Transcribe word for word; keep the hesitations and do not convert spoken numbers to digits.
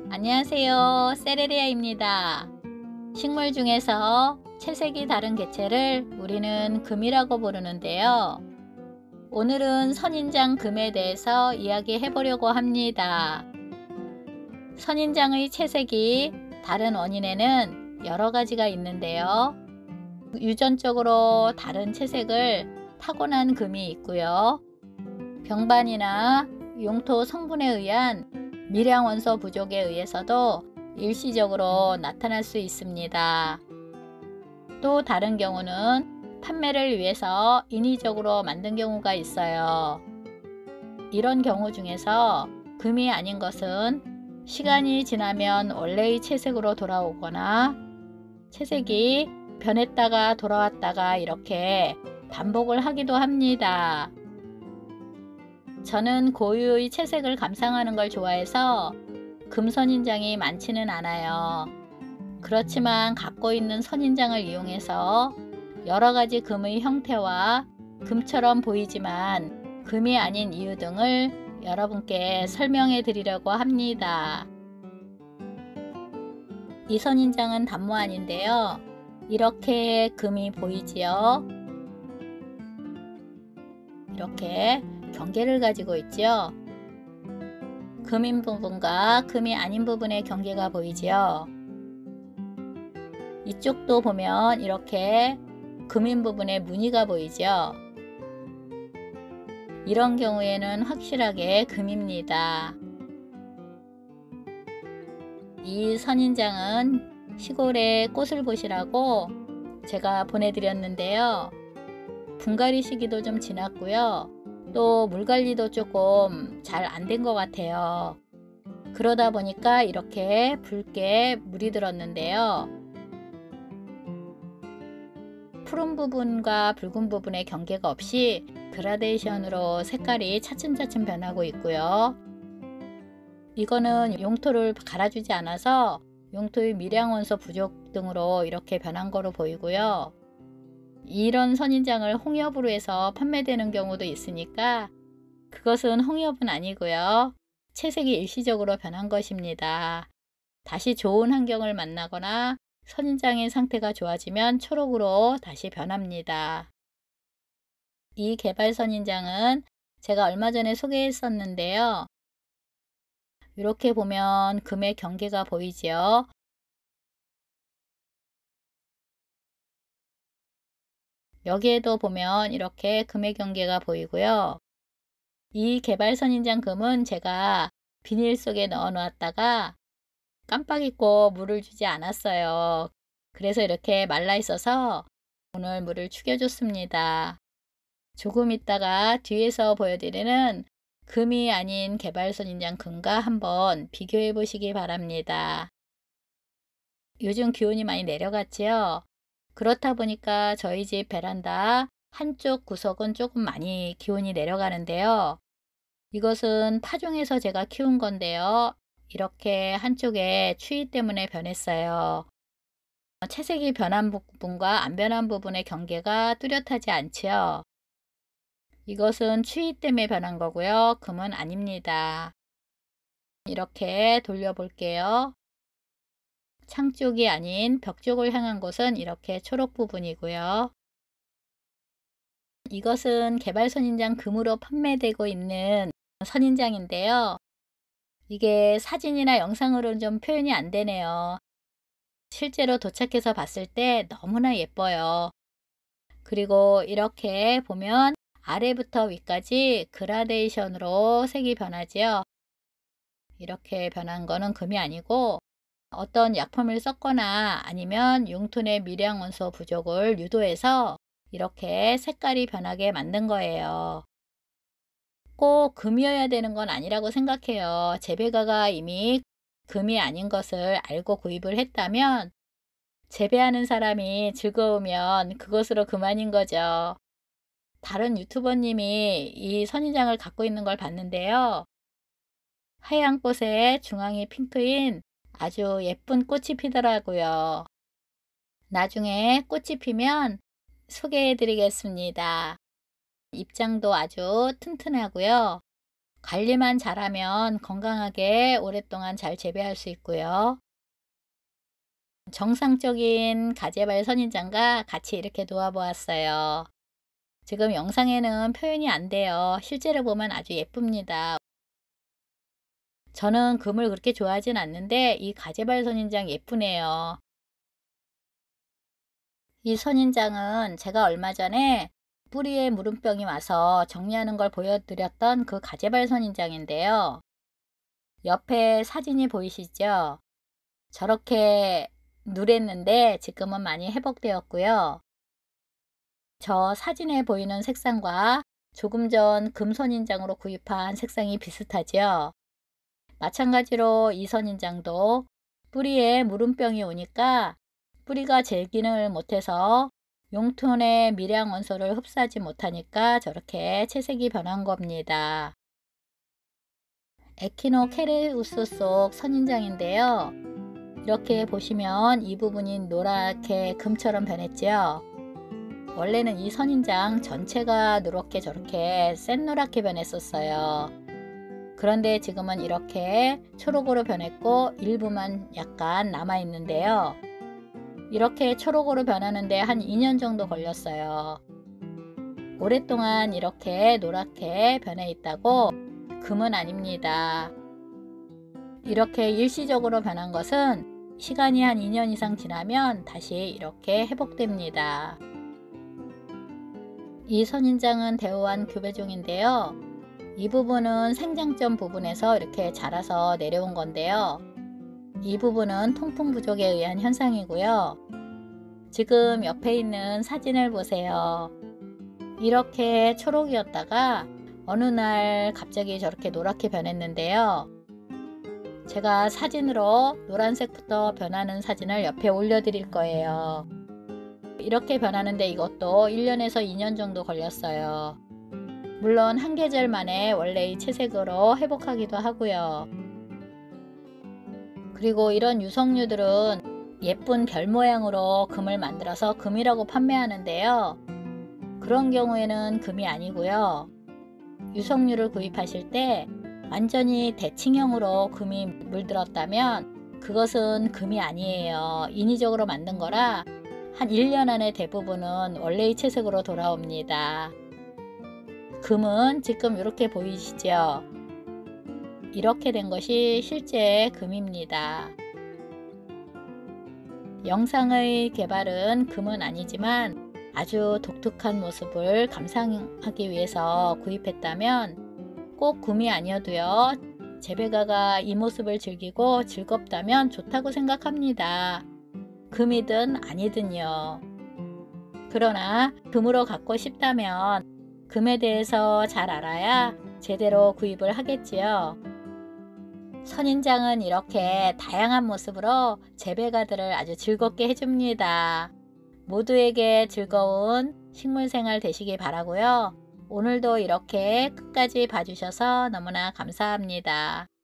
안녕하세요, 세레리아입니다. 식물 중에서 채색이 다른 개체를 우리는 금이라고 부르는데요. 오늘은 선인장 금에 대해서 이야기해 보려고 합니다. 선인장의 채색이 다른 원인에는 여러 가지가 있는데요. 유전적으로 다른 채색을 타고난 금이 있고요. 병반이나 용토 성분에 의한 미량원소 부족에 의해서도 일시적으로 나타날 수 있습니다. 또 다른 경우는 판매를 위해서 인위적으로 만든 경우가 있어요. 이런 경우 중에서 금이 아닌 것은 시간이 지나면 원래의 채색으로 돌아오거나 채색이 변했다가 돌아왔다가 이렇게 반복을 하기도 합니다. 저는 고유의 채색을 감상하는 걸 좋아해서 금 선인장이 많지는 않아요. 그렇지만 갖고 있는 선인장을 이용해서 여러가지 금의 형태와 금처럼 보이지만 금이 아닌 이유 등을 여러분께 설명해 드리려고 합니다. 이 선인장은 단모안인데요. 이렇게 금이 보이지요. 이렇게 경계를 가지고 있죠. 금인 부분과 금이 아닌 부분의 경계가 보이지요. 이쪽도 보면 이렇게 금인 부분에 무늬가 보이죠. 이런 경우에는 확실하게 금입니다. 이 선인장은 시골에 꽃을 보시라고 제가 보내드렸는데요. 분갈이 시기도 좀 지났고요. 또 물관리도 조금 잘 안 된 것 같아요. 그러다 보니까 이렇게 붉게 물이 들었는데요. 푸른 부분과 붉은 부분의 경계가 없이 그라데이션으로 색깔이 차츰차츰 변하고 있고요. 이거는 용토를 갈아주지 않아서 용토의 미량원소 부족 등으로 이렇게 변한 거로 보이고요. 이런 선인장을 홍엽으로 해서 판매되는 경우도 있으니까 그것은 홍엽은 아니고요. 채색이 일시적으로 변한 것입니다. 다시 좋은 환경을 만나거나 선인장의 상태가 좋아지면 초록으로 다시 변합니다. 이 개발 선인장은 제가 얼마 전에 소개했었는데요. 이렇게 보면 금의 경계가 보이지요. 여기에도 보면 이렇게 금의 경계가 보이고요. 이 개발 선인장 금은 제가 비닐 속에 넣어 놓았다가 깜빡 잊고 물을 주지 않았어요. 그래서 이렇게 말라 있어서 오늘 물을 축여 줬습니다. 조금 있다가 뒤에서 보여드리는 금이 아닌 개발 선인장 금과 한번 비교해 보시기 바랍니다. 요즘 기온이 많이 내려갔지요. 그렇다 보니까 저희 집 베란다 한쪽 구석은 조금 많이 기온이 내려가는데요. 이것은 파종해서 제가 키운 건데요. 이렇게 한쪽에 추위 때문에 변했어요. 채색이 변한 부분과 안 변한 부분의 경계가 뚜렷하지 않지요. 이것은 추위 때문에 변한 거고요. 금은 아닙니다. 이렇게 돌려 볼게요. 창 쪽이 아닌 벽 쪽을 향한 곳은 이렇게 초록 부분이고요. 이것은 개발 선인장 금으로 판매되고 있는 선인장인데요. 이게 사진이나 영상으로는 좀 표현이 안 되네요. 실제로 도착해서 봤을 때 너무나 예뻐요. 그리고 이렇게 보면 아래부터 위까지 그라데이션으로 색이 변하지요. 이렇게 변한 거는 금이 아니고 어떤 약품을 썼거나 아니면 용토의 미량원소 부족을 유도해서 이렇게 색깔이 변하게 만든 거예요. 꼭 금이어야 되는 건 아니라고 생각해요. 재배가가 이미 금이 아닌 것을 알고 구입을 했다면 재배하는 사람이 즐거우면 그것으로 그만인 거죠. 다른 유튜버님이 이 선인장을 갖고 있는 걸 봤는데요. 하얀 꽃에 중앙이 핑크인 아주 예쁜 꽃이 피더라고요. 나중에 꽃이 피면 소개해 드리겠습니다. 입장도 아주 튼튼하고요. 관리만 잘하면 건강하게 오랫동안 잘 재배할 수 있고요. 정상적인 가재발 선인장과 같이 이렇게 놓아 보았어요. 지금 영상에는 표현이 안 돼요. 실제로 보면 아주 예쁩니다. 저는 금을 그렇게 좋아하진 않는데 이 가재발 선인장 예쁘네요. 이 선인장은 제가 얼마 전에 뿌리에 물음병이 와서 정리하는 걸 보여드렸던 그 가재발 선인장인데요. 옆에 사진이 보이시죠? 저렇게 누랬는데 지금은 많이 회복되었고요. 저 사진에 보이는 색상과 조금 전 금선인장으로 구입한 색상이 비슷하죠. 마찬가지로 이 선인장도 뿌리에 물음병이 오니까 뿌리가 제 기능을 못해서 용톤의 미량 원소를 흡수하지 못하니까 저렇게 채색이 변한 겁니다. 에키노케레우스 속 선인장인데요. 이렇게 보시면 이 부분이 노랗게 금처럼 변했죠. 원래는 이 선인장 전체가 누렇게 저렇게 샛노랗게 변했었어요. 그런데 지금은 이렇게 초록으로 변했고 일부만 약간 남아 있는데요. 이렇게 초록으로 변하는데 한 이 년 정도 걸렸어요. 오랫동안 이렇게 노랗게 변해 있다고 금은 아닙니다. 이렇게 일시적으로 변한 것은 시간이 한 이 년 이상 지나면 다시 이렇게 회복됩니다. 이 선인장은 대우한 교배종인데요. 이 부분은 생장점 부분에서 이렇게 자라서 내려온 건데요. 이 부분은 통풍 부족에 의한 현상이고요. 지금 옆에 있는 사진을 보세요. 이렇게 초록이었다가 어느 날 갑자기 저렇게 노랗게 변했는데요. 제가 사진으로 노란색부터 변하는 사진을 옆에 올려드릴 거예요. 이렇게 변하는데 이것도 일 년에서 이 년 정도 걸렸어요. 물론 한 계절 만에 원래의 채색으로 회복하기도 하고요. 그리고 이런 유성류들은 예쁜 별 모양으로 금을 만들어서 금이라고 판매하는데요. 그런 경우에는 금이 아니고요. 유성류를 구입하실 때 완전히 대칭형으로 금이 물들었다면 그것은 금이 아니에요. 인위적으로 만든 거라 한 일 년 안에 대부분은 원래의 채색으로 돌아옵니다. 금은 지금 이렇게 보이시죠? 이렇게 된 것이 실제 금입니다. 영상의 개발은 금은 아니지만 아주 독특한 모습을 감상하기 위해서 구입했다면 꼭 금이 아니어도요. 재배가가 이 모습을 즐기고 즐겁다면 좋다고 생각합니다. 금이든 아니든요. 그러나 금으로 갖고 싶다면 금에 대해서 잘 알아야 제대로 구입을 하겠지요. 선인장은 이렇게 다양한 모습으로 재배가들을 아주 즐겁게 해줍니다. 모두에게 즐거운 식물생활 되시기 바라고요. 오늘도 이렇게 끝까지 봐주셔서 너무나 감사합니다.